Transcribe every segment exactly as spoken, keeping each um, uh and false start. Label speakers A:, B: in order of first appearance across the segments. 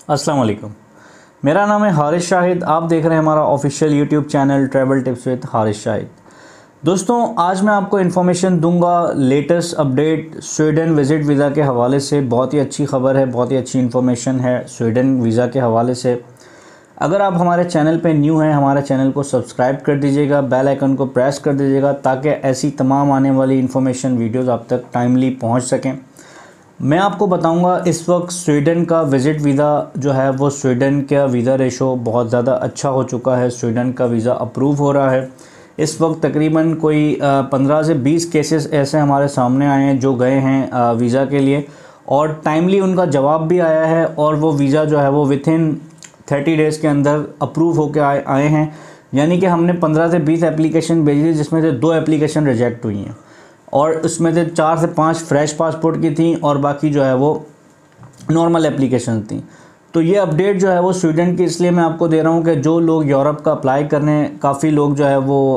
A: अस्सलाम वालेकुम। मेरा नाम है हारिस शाहिद। आप देख रहे हैं हमारा official YouTube channel travel tips with Haris Shahid. दोस्तों, आज मैं आपको इन्फॉर्मेशन दूंगा latest update Sweden visit visa के हवाले से। बहुत ही अच्छी खबर है, बहुत ही अच्छी इन्फॉर्मेशन है स्वीडन वीज़ा के हवाले से। अगर आप हमारे चैनल पे न्यू हैं, हमारे चैनल को सब्सक्राइब कर दीजिएगा, बेल आइकन को प्रेस कर दीजिएगा ताकि ऐसी तमाम आने वाली इन्फॉर्मेशन वीडियोज़ आप तक टाइमली पहुँच सकें। मैं आपको बताऊंगा इस वक्त स्वीडन का विज़िट वीज़ा जो है वो स्वीडन का वीज़ा रेशो बहुत ज़्यादा अच्छा हो चुका है। स्वीडन का वीज़ा अप्रूव हो रहा है। इस वक्त तकरीबन कोई पंद्रह से बीस केसेस ऐसे हमारे सामने आए हैं जो गए हैं वीज़ा के लिए और टाइमली उनका जवाब भी आया है और वो वीज़ा जो है वो विथ इन थर्टी डेज़ के अंदर अप्रूव होकर आए आए हैं। यानी कि हमने पंद्रह से बीस एप्लीकेशन भेजी थी जिसमें से दो एप्लीकेशन रिजेक्ट हुई हैं और उसमें से चार से पाँच फ्रेश पासपोर्ट की थी और बाकी जो है वो नॉर्मल एप्लीकेशन थी। तो ये अपडेट जो है वो स्वीडन की इसलिए मैं आपको दे रहा हूँ कि जो लोग यूरोप का अप्लाई करने, काफ़ी लोग जो है वो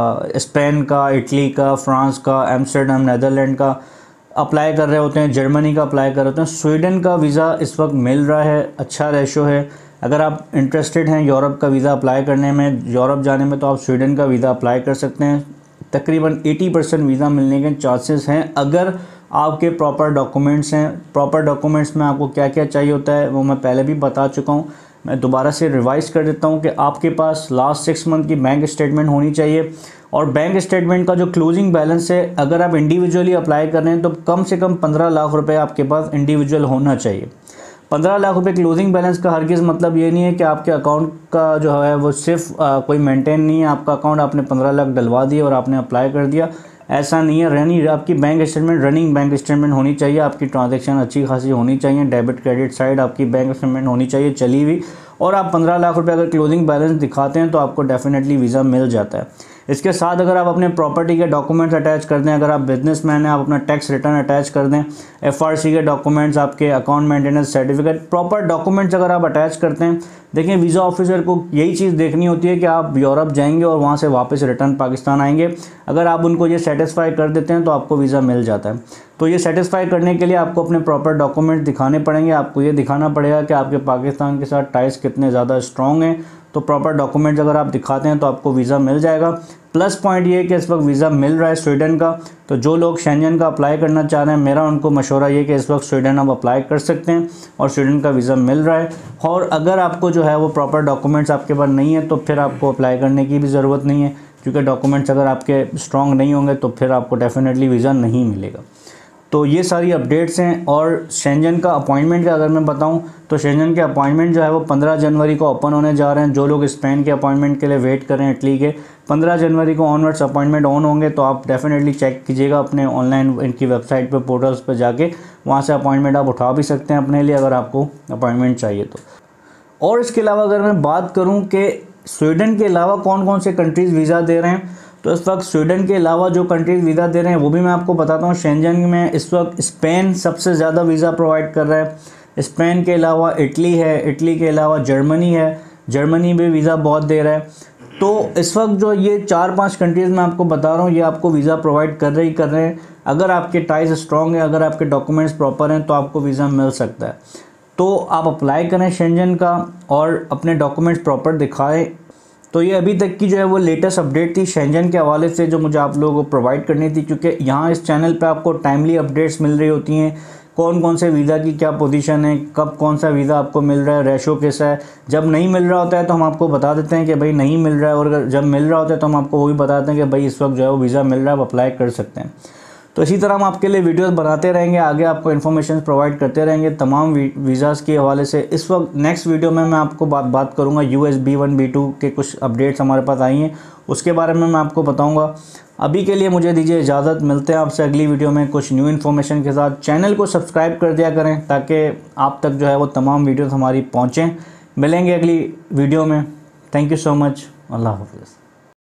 A: स्पेन का, इटली का, फ्रांस का, एम्स्टर्डम, नेदरलैंड का अप्लाई कर रहे होते हैं, जर्मनी का अप्लाई कर रहे होते हैं। स्वीडन का वीज़ा इस वक्त मिल रहा है, अच्छा रेशो है। अगर आप इंटरेस्टेड हैं यूरोप का वीज़ा अप्लाई करने में, यूरोप जाने में, तो आप स्वीडन का वीज़ा अप्लाई कर सकते हैं। तकरीबन अस्सी परसेंट वीज़ा मिलने के चांसेस हैं अगर आपके प्रॉपर डॉक्यूमेंट्स हैं। प्रॉपर डॉक्यूमेंट्स में आपको क्या क्या चाहिए होता है वो मैं पहले भी बता चुका हूँ। मैं दोबारा से रिवाइज कर देता हूँ कि आपके पास लास्ट सिक्स मंथ की बैंक स्टेटमेंट होनी चाहिए और बैंक स्टेटमेंट का जो क्लोजिंग बैलेंस है, अगर आप इंडिविजुअली अप्लाई कर रहे हैं तो कम से कम पंद्रह लाख रुपये आपके पास इंडिविजुअल होना चाहिए। पंद्रह लाख रुपए क्लोजिंग बैलेंस का हरगिज़ मतलब ये नहीं है कि आपके अकाउंट का जो है वो सिर्फ आ, कोई मेंटेन नहीं है आपका अकाउंट, आपने पंद्रह लाख डलवा दिए और आपने अप्लाई कर दिया, ऐसा नहीं है। रनिंग आपकी bank statement running bank statement होनी चाहिए, आपकी ट्रांजैक्शन अच्छी खासी होनी चाहिए, डेबिट क्रेडिट साइड आपकी बैंक स्टेटमेंट होनी चाहिए चली हुई, और आप पंद्रह लाख रुपये अगर क्लोजिंग बैलेंस दिखाते हैं तो आपको डेफिनेटली वीज़ा मिल जाता है। इसके साथ अगर आप अपने प्रॉपर्टी के डॉक्यूमेंट्स अटैच कर दें, अगर आप बिजनेसमैन हैं, आप अपना टैक्स रिटर्न अटैच कर दें, एफआरसी के डॉक्यूमेंट्स, आपके account maintenance certificate, proper documents अगर आप अटैच करते हैं। देखिए, वीज़ा ऑफिसर को यही चीज़ देखनी होती है कि आप यूरोप जाएंगे और वहाँ से वापस रिटर्न पाकिस्तान आएंगे। अगर आप उनको ये सेटिस्फाई कर देते हैं तो आपको वीज़ा मिल जाता है। तो ये सेटिस्फाई करने के लिए आपको अपने प्रॉपर डॉक्यूमेंट्स दिखाने पड़ेंगे। आपको ये दिखाना पड़ेगा कि आपके पाकिस्तान के साथ टाइज कितने ज़्यादा स्ट्रॉन्ग हैं। तो प्रॉपर डॉक्यूमेंट्स अगर आप दिखाते हैं तो आपको वीज़ा मिल जाएगा। प्लस पॉइंट ये है कि इस वक्त वीज़ा मिल रहा है स्वीडन का, तो जो लोग शेंजन का अप्लाई करना चाह रहे हैं, मेरा उनको मशवरा ये कि इस वक्त स्वीडन आप अप्लाई कर सकते हैं और स्वीडन का वीज़ा मिल रहा है। और अगर आपको जो है वो प्रॉपर डॉक्यूमेंट्स आपके पास नहीं है तो फिर आपको अप्लाई करने की भी ज़रूरत नहीं है, क्योंकि डॉक्यूमेंट्स अगर आपके स्ट्रॉन्ग नहीं होंगे तो फिर आपको डेफिनेटली वीज़ा नहीं मिलेगा। तो ये सारी अपडेट्स हैं। और शेंजन का अपॉइंटमेंट का अगर मैं बताऊं तो शेंजन के अपॉइंटमेंट जो है वो पंद्रह जनवरी को ओपन होने जा रहे हैं। जो लोग स्पेन के अपॉइंटमेंट के लिए वेट कर रहे हैं, इटली के, पंद्रह जनवरी को ऑनवर्ड्स अपॉइंटमेंट ऑन होंगे। तो आप डेफिनेटली चेक कीजिएगा अपने ऑनलाइन इनकी वेबसाइट पे, पोर्टल्स पे जाके, वहाँ से अपॉइंटमेंट आप उठा भी सकते हैं अपने लिए अगर आपको अपॉइंटमेंट चाहिए तो। और इसके अलावा अगर मैं बात करूँ कि स्वीडन के अलावा कौन कौन से कंट्रीज़ वीज़ा दे रहे हैं, तो इस वक्त स्वीडन के अलावा जो कंट्रीज़ वीज़ा दे रहे हैं वो भी मैं आपको बताता हूँ। शेंजन में इस वक्त स्पेन सबसे ज़्यादा वीज़ा प्रोवाइड कर रहा है। स्पेन के अलावा इटली है, इटली के अलावा जर्मनी है, जर्मनी भी वीज़ा बहुत दे रहा है। तो इस वक्त जो ये चार पांच कंट्रीज़ मैं आपको बता रहा हूँ, ये आपको वीज़ा प्रोवाइड कर रहे ही कर रहे हैं। अगर आपके टाइज स्ट्रॉन्ग है, अगर आपके डॉक्यूमेंट्स प्रॉपर हैं तो आपको वीज़ा मिल सकता है। तो आप अप्लाई करें शेंजन का और अपने डॉक्यूमेंट्स प्रॉपर दिखाएँ। तो ये अभी तक की जो है वो लेटेस्ट अपडेट थी शेंजन के हवाले से जो मुझे आप लोगों को प्रोवाइड करनी थी, क्योंकि यहाँ इस चैनल पे आपको टाइमली अपडेट्स मिल रही होती हैं। कौन कौन से वीज़ा की क्या पोजीशन है, कब कौन सा वीज़ा आपको मिल रहा है, रेशो कैसा है। जब नहीं मिल रहा होता है तो हम आपको बता देते हैं कि भाई नहीं मिल रहा है, और जब मिल रहा होता है तो हम आपको वही बताते हैं कि भाई इस वक्त जो है वो वीज़ा मिल रहा है, आप अप्लाई कर सकते हैं। तो इसी तरह हम आपके लिए वीडियोस बनाते रहेंगे, आगे आपको इन्फॉर्मेशन प्रोवाइड करते रहेंगे तमाम वीज़ाज़ के हवाले से। इस वक्त नेक्स्ट वीडियो में मैं आपको बात बात करूंगा U S B one B two के कुछ अपडेट्स हमारे पास आई हैं, उसके बारे में मैं आपको बताऊंगा। अभी के लिए मुझे दीजिए इजाज़त, मिलते हैं आपसे अगली वीडियो में कुछ न्यू इन्फॉर्मेशन के साथ। चैनल को सब्सक्राइब कर दिया करें ताकि आप तक जो है वो तमाम वीडियोज़ हमारी पहुँचें। मिलेंगे अगली वीडियो में। Thank you so much. अल्लाह हाफ़िज़।